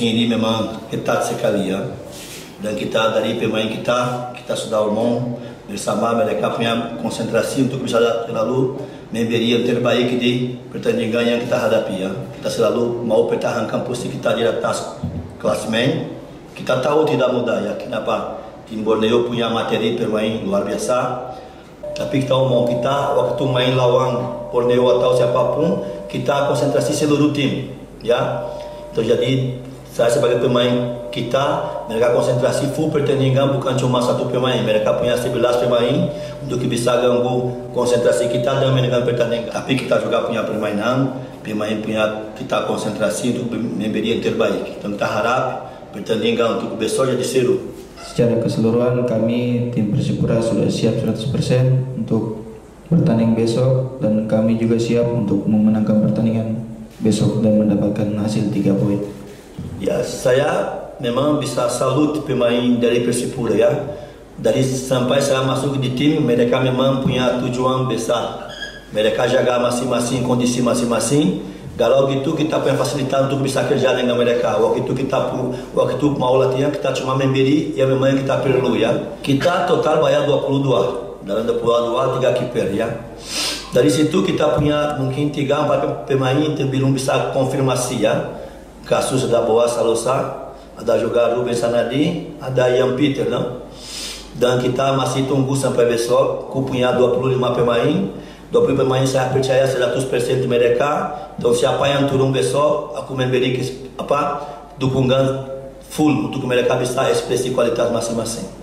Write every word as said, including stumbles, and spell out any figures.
musim ini memang ketat sekali ya. Dan kita dari pemain kita, kita sudah omong bersama mereka punya konsentrasi untuk bisa selalu memberi yang terbaik di pertandingan yang kita hadapi ya. Kita selalu mau pertahankan posisi kita di atas klasemen. Kita tahu tidak mudah ya, kenapa tim Borneo punya materi pemain luar biasa. Tapi kita mau kita waktu main lawan Borneo atau siapapun, kita konsentrasi seluruh tim ya. Jadi saya sebagai pemain kita, mereka konsentrasi full pertandingan, bukan cuma satu pemain. Mereka punya sebelas pemain untuk bisa ganggu konsentrasi kita dan menangkan pertandingan. Tapi kita juga punya permainan, pemain punya kita konsentrasi untuk memberi yang terbaik. Dan kita harap pertandingan untuk besok jadi seru. Secara keseluruhan kami tim Persipura sudah siap seratus persen untuk bertanding besok, dan kami juga siap untuk memenangkan pertandingan besok dan mendapatkan hasil tiga poin. Ya, saya memang bisa salut pemain dari Persipura ya. Dari sampai saya masuk di tim, mereka memang punya tujuan besar. Mereka jaga masing-masing kondisi masing-masing. Kalau gitu kita punya fasilitas untuk bisa kerja dengan mereka. Waktu itu kita waktu itu mau latihan, kita cuma memberi yang memang kita perlu ya. Kita total bayar dua puluh dua. Dalam dua puluh dua tiga kiper ya. Dari situ kita punya mungkin tiga empat pemain yang belum bisa konfirmasi ya. Kasus ada Boas Salosa, ada juga Ruben Sanadi, ada Ian Peter no? Dan kita masih tunggu sampai besok. Aku punya dua puluh lima pemain. dua puluh pemain saya percaya seratus persen mereka. Dan siapa yang turun besok, aku memberi apa dukungan full untuk mereka bisa ekspresi kualitas masing-masing.